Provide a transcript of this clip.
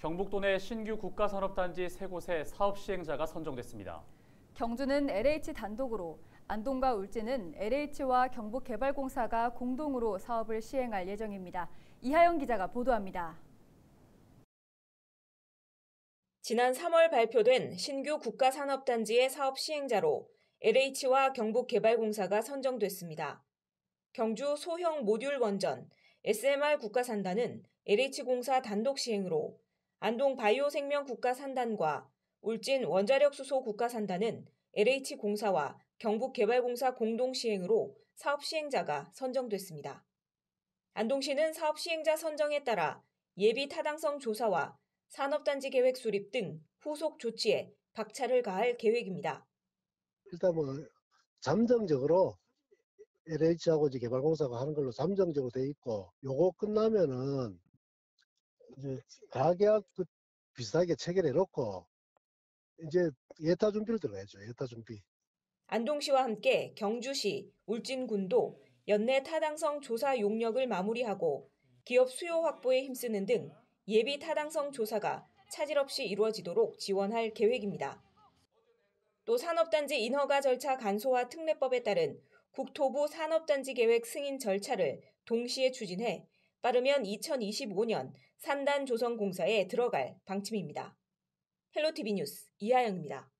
경북도 내 신규 국가산업단지 3곳의 사업 시행자가 선정됐습니다. 경주는 LH 단독으로, 안동과 울진은 LH와 경북개발공사가 공동으로 사업을 시행할 예정입니다. 이하영 기자가 보도합니다. 지난 3월 발표된 신규 국가산업단지의 사업 시행자로 LH와 경북개발공사가 선정됐습니다. 경주 소형 모듈 원전 SMR 국가산단은 LH공사 단독 시행으로, 안동 바이오생명 국가산단과 울진 원자력수소 국가산단은 LH공사와 경북개발공사 공동 시행으로 사업 시행자가 선정됐습니다. 안동시는 사업 시행자 선정에 따라 예비 타당성 조사와 산업단지 계획 수립 등 후속 조치에 박차를 가할 계획입니다. 일단 잠정적으로 LH하고 이제 개발공사가 하는 걸로 잠정적으로 돼 있고, 요거 끝나면은 이제 가계약 비슷하게 체결해 놓고 이제 예타 준비를 들어가야죠. 예타 준비. 안동시와 함께 경주시, 울진군도 연내 타당성 조사 용역을 마무리하고 기업 수요 확보에 힘쓰는 등 예비 타당성 조사가 차질 없이 이루어지도록 지원할 계획입니다. 또 산업단지 인허가 절차 간소화 특례법에 따른 국토부 산업단지 계획 승인 절차를 동시에 추진해 빠르면 2025년 산단 조성 공사에 들어갈 방침입니다. 헬로티비 뉴스 이하영입니다.